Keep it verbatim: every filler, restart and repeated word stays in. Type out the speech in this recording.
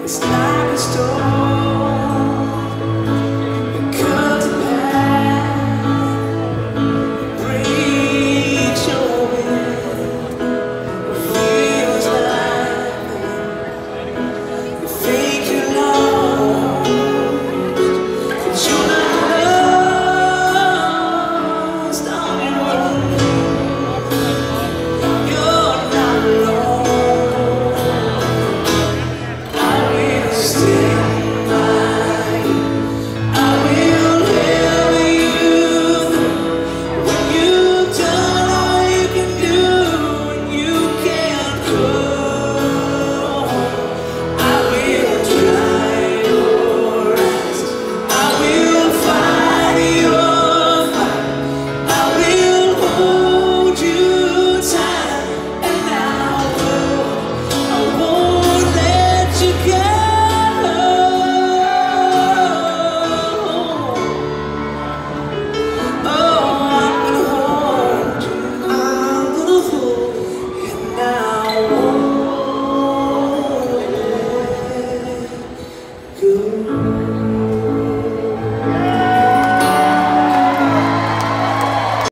It's like a storm that comes to pass, breaks your will. It feels like you think you're lost, but you're not lost on your own. You're not alone. You